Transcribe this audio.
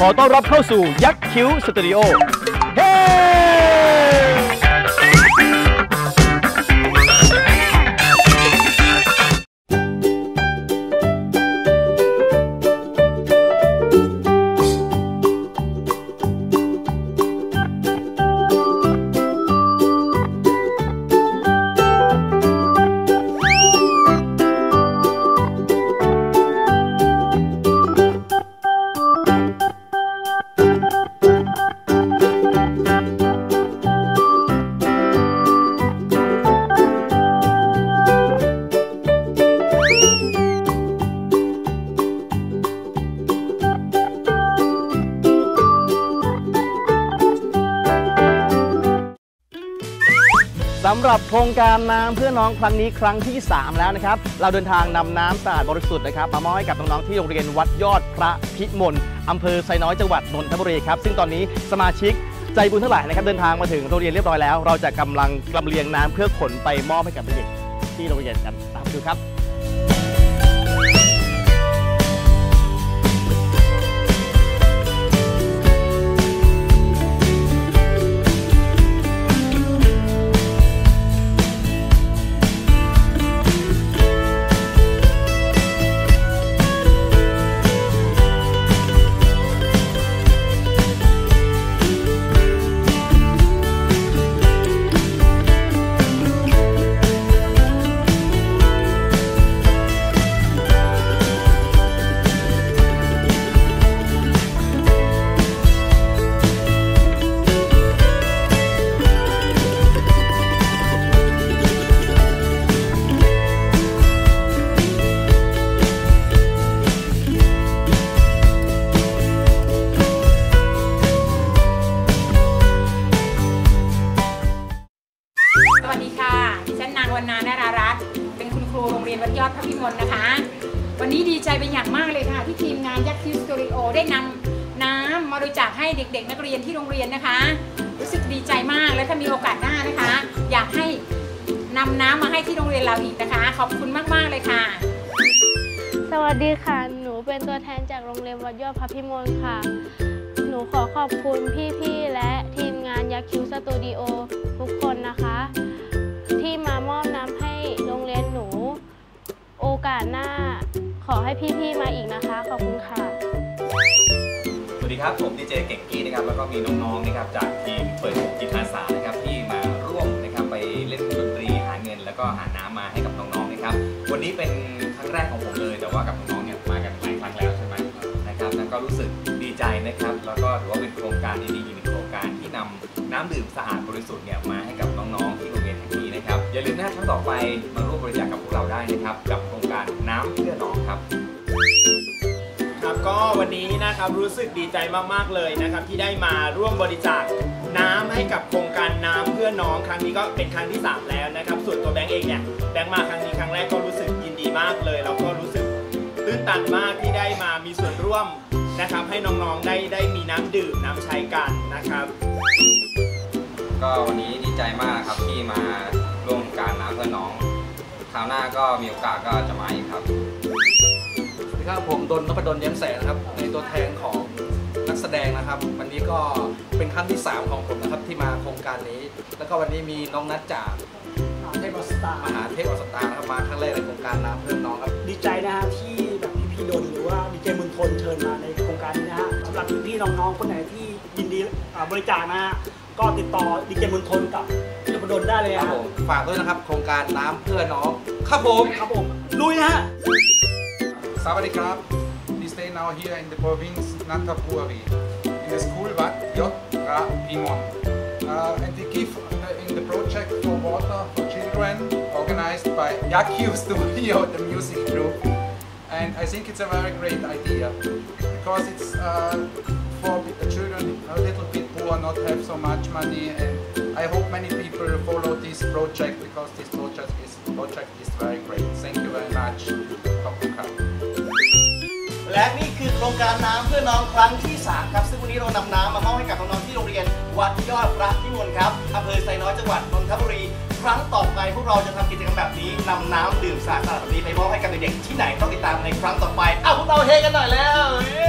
อต้อนรับเข้าสู่ยักษ์คิ้วสตูดิโอเฮ้สำหรับโครงการน้ำเพื่อน้องครั้งนี้ครั้งที่3แล้วนะครับเราเดินทางนำน้ำสะอาดบริสุทธิ์นะครับมามอบให้กับน้องๆที่โรงเรียนวัดยอดพระพิมลอำเภอไซน้อยจังหวัดนนทบุรีครับซึ่งตอนนี้สมาชิกใจบุญทั้งหลายนะครับเดินทางมาถึงโรงเรียนเรียบร้อยแล้วเราจะกำลังลำเลียงน้ำเพื่อขนไปมอบให้กับเด็กๆที่โรงเรียนกันตามดูครับสวัสดีค่ะดิฉันนางวรรณา นารารัตน์เป็นคุณครูโรงเรียนวัดยอดพระพิมลนะคะวันนี้ดีใจเป็นอย่างมากเลยค่ะที่ทีมงานยักษ์คิ้วสตูดิโอได้นำน้ำมาบริจาคให้เด็กๆนักเรียนที่โรงเรียนนะคะรู้สึกดีใจมากและถ้ามีโอกาสหน้านะคะอยากให้นำน้ำมาให้ที่โรงเรียนเราอีกนะคะขอบคุณมากๆเลยค่ะสวัสดีค่ะหนูเป็นตัวแทนจากโรงเรียนวัดยอดพระพิมลค่ะหนูขอขอบคุณพี่ๆและทีมงานยักษ์คิ้วสตูดิโอทุกคนนะคะที่มามอบน้ำให้โรงเรียนหนูโอกาสหน้าขอให้พี่ๆมาอีกนะคะขอบคุณค่ะสวัสดีครับผมดีเจเก่งกี้นะครับแล้วก็มีน้องๆนะครับจากทีมเปิดจิตอาสานะครับที่มาร่วมนะครับไปเล่นดนตรีหาเงินแล้วก็หาน้ำมาให้กับน้องๆนะครับวันนี้เป็นครั้งแรกของผมเลยแต่ว่ากับน้องๆเนี่ยมากันหลายครั้งแล้วใช่ไหมนะครับแล้วก็รู้สึกดีใจนะครับแล้วก็ถือว่าเป็นโครงการดีๆอีกหนึ่งโครงการที่นำน้ำดื่มสะอาดบริสุทธิ์เนี่ยมาให้กับน้องๆที่โรงเรียนแห่งนี้นะครับอย่าลืมนะครั้งต่อไปมาร่วมบริจาคกับพวกเราได้นะครับกับโครงการน้ำเพื่อน้องครับครับก็วันนี้นะครับรู้สึกดีใจมากๆเลยนะครับที่ได้มาร่วมบริจาคน้ำให้กับโครงการน้ำเพื่อน้องครั้งนี้ก็เป็นครั้งที่3แล้วนะครับส่วนตัวแบงค์เองเนี่ยแบงค์มาครั้งนี้ครั้งแรกก็รู้สึกยินดีมากเลยแล้วก็รู้สึกตื้นตันมากที่ได้มามีส่วนร่วมนะครับให้น้องๆได้มีน้ำดื่มน้ำใช้กันนะครับก็วันนี้ดีใจมากครับที่มาร่วมการน้ำเพื่อน้องคราวหน้าก็มีโอกาสก็จะมาอีกครับสวัสดีครับผมดล นพดล แย้มแสงนะครับในตัวแทนของนักแสดงนะครับวันนี้ก็เป็นครั้งที่3ของผมนะครับที่มาโครงการนี้แล้วก็วันนี้มีน้องนัทจากมหาเทพออลสตาร์นะครับมาครั้งแรกในโครงการน้ำเพื่อน้องครับดีใจนะฮะที่แบบพี่ดลหรือว่าดีเจมนทนเชิญมาในโครงการนี้นะฮะสำหรับพี่น้องๆคนไหนที่ยินดีบริจาคนะฮะก็ติดต่อดีเจมนทนกับพี่นพดลได้เลยครับผมฝากด้วยนะครับโครงการน้ำเพื่อน้องครับผมลุยนะฮะสวัสดีครับ We stay now here in the province Nantapuri in the school Wat Yot Pra Pimon and we give in the project for water for children organized by Yacht Ki้u Studio the music group and I think it's a very great idea because it's for the children a little bit who are not have so much money and I hope many people follow this project because this project is very great. Thank you very much. ขอบคุณครับและนี่คือโครงการน้ำเพื่อน้องครั้งที่3ครับซึ่งวันนี้เรานำน้ำมามอบให้กับน้องๆที่โรงเรียนวัดยอดพระพิมลครับอำเภอไซน้อยจังหวัดนนทบุรีครั้งต่อไปพวกเราจะทำกิจกรรมแบบนี้นำน้ำดื่มสะอาดแบบนี้ไปมอบให้กับเด็กๆที่ไหนต้องติดตามในครั้งต่อไปพวกเราเฮกันหน่อยแล้ว